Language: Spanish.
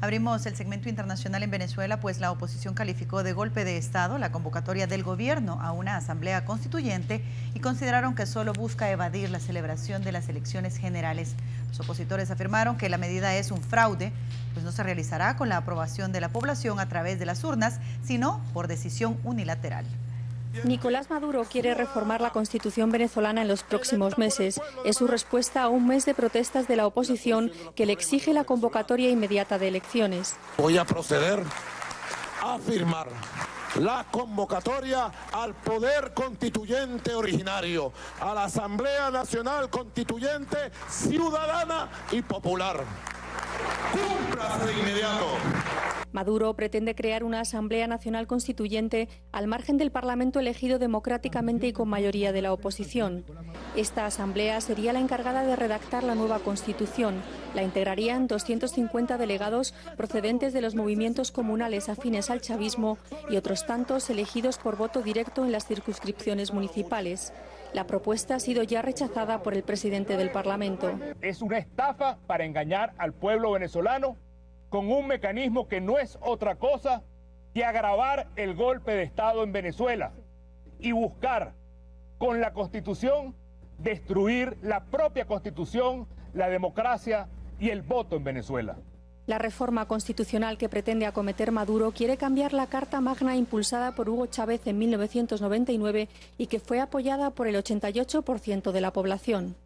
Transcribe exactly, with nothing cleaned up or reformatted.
Abrimos el segmento internacional en Venezuela, pues la oposición calificó de golpe de Estado la convocatoria del gobierno a una asamblea constituyente y consideraron que solo busca evadir la celebración de las elecciones generales. Los opositores afirmaron que la medida es un fraude, pues no se realizará con la aprobación de la población a través de las urnas, sino por decisión unilateral. Nicolás Maduro quiere reformar la Constitución venezolana en los próximos meses. Es su respuesta a un mes de protestas de la oposición que le exige la convocatoria inmediata de elecciones. Voy a proceder a firmar la convocatoria al Poder Constituyente originario, a la Asamblea Nacional Constituyente Ciudadana y Popular. ¡Cúmplase de inmediato! Maduro pretende crear una Asamblea Nacional Constituyente al margen del Parlamento elegido democráticamente y con mayoría de la oposición. Esta Asamblea sería la encargada de redactar la nueva Constitución. La integrarían doscientos cincuenta delegados procedentes de los movimientos comunales afines al chavismo y otros tantos elegidos por voto directo en las circunscripciones municipales. La propuesta ha sido ya rechazada por el presidente del Parlamento. Es una estafa para engañar al pueblo venezolano con un mecanismo que no es otra cosa que agravar el golpe de Estado en Venezuela y buscar con la Constitución destruir la propia Constitución, la democracia y el voto en Venezuela. La reforma constitucional que pretende acometer Maduro quiere cambiar la Carta Magna impulsada por Hugo Chávez en mil novecientos noventa y nueve y que fue apoyada por el ochenta y ocho por ciento de la población.